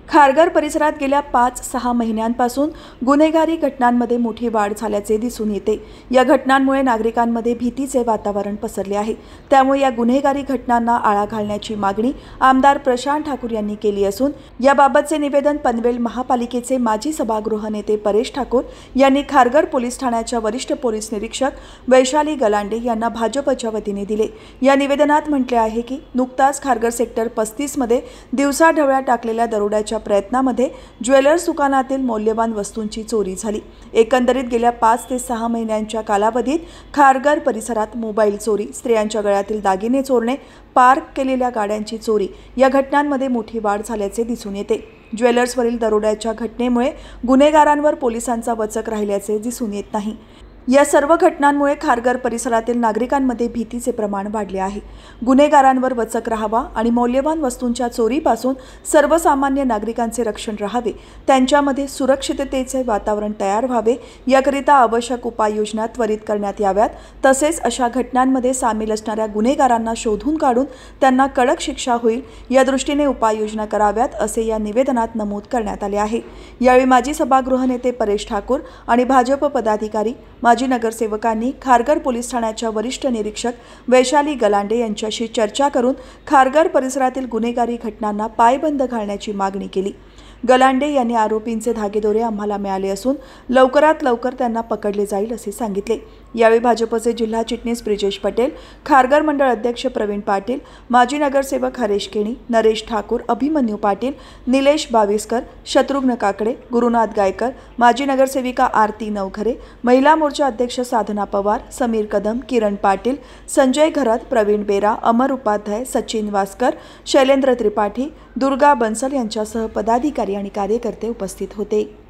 खारघर परिसरात गेल्या 5-6 महिन्यांपासून गुन्हेगारी घटनांमध्ये मोठी वाढ झाल्याचे दिसून येते। या घटनांमुळे नागरिकांमध्ये भीतीचे वातावरण पसरले आहे। त्यामुळे या गुन्हेगारी घटनांना आळा घालण्याची मागणी आमदार प्रशांत ठाकूर यांनी केली असून याबाबतचे निवेदन पनवेल महापालिकेचे माजी सभागृह नेते परेश ठाकूर यांनी खारघर पोलीस ठाण्याच्या वरिष्ठ पोलीस निरीक्षक वैशाली गलांडे यांना भाजपच्या वतीने दिले। या निवेदनात म्हटले आहे की नुकताच खारघर सेक्टर 35 मध्ये दिवसाढवळ्या टाकलेल्या दरोड्याच्या प्रयत्नामध्ये ज्वेलर्स दुकानातील मौल्यवान वस्तूंची चोरी झाली। एकंदरीत गेल्या 5 ते 6 महिन्यांच्या कालावधीत खारघर परिसरात मोबाईल चोरी, स्त्रियांच्या गळ्यातील दागिने चोरणे, पार्क केलेल्या गाड्यांची चोरी या घटनांमध्ये मोठी वाढ झाल्याचे दिसून येते। ज्वेलर्सवरील दरोड्याच्या घटनेमुळे गुन्हेगारांवर पोलिसांचा वचक राहिल्याचे दिसून येत नाही। या सर्व घटनांमुळे खारघर परिसरातील नागरिकांमध्ये भीतीचे प्रमाण वाढले आहे। गुन्हेगारांवर वचक राहावा आणि मौल्यवान वस्तूंच्या चोरीपासून सर्वसामान्य नागरिकांचे रक्षण राहावे, त्यांच्यामध्ये सुरक्षिततेचे वातावरण तयार व्हावे याकरिता आवश्यक उपाययोजना त्वरित करण्यात याव्यात। तसेच अशा घटनांमध्ये सामील असणाऱ्या गुन्हेगारांना शोधून काढून त्यांना कडक शिक्षा होईल या दृष्टीने उपाययोजना कराव्यात असे या निवेदनात नमूद करण्यात आले आहे। यावेळी माजी सभागृह नेते परेश ठाकूर आणि भाजप पदाधिकारी माजी नगरसेवकांनी खारघर पोलीस ठाण्याच्या वरिष्ठ निरीक्षक वैशाली गलांडे यांच्याशी चर्चा करून खारघर परिसरातील गुन्हेगारी घटनांना पायबंद घालण्याची मागणी केली। गलांडे यांनी आरोपींचे धागेदोरे आम्हाला मिळाले असून लवकरात लवकर त्यांना पकडले जाईल असे सांगितले। यावेळी भाजपचे जिल्हा चिटणीस ब्रिजेश पटेल, खारघर मंडळ अध्यक्ष प्रवीण पाटील, माजी नगरसेवक हरेश केणी, नरेश ठाकूर, अभिमन्यू पाटील, निलेश बाविस्कर, शत्रुघ्न काकडे, गुरुनाथ गायकर, माजी नगरसेविका आरती नवघरे, महिला मोर्चा अध्यक्ष साधना पवार, समीर कदम, किरण पाटील, संजय घरात, प्रवीण बेरा, अमर उपाध्याय, सचिन वास्कर, शैलेंद्र त्रिपाठी, दुर्गा बन्सल यांच्यासह पदाधिकारी आणि कार्यकर्ते उपस्थित होते।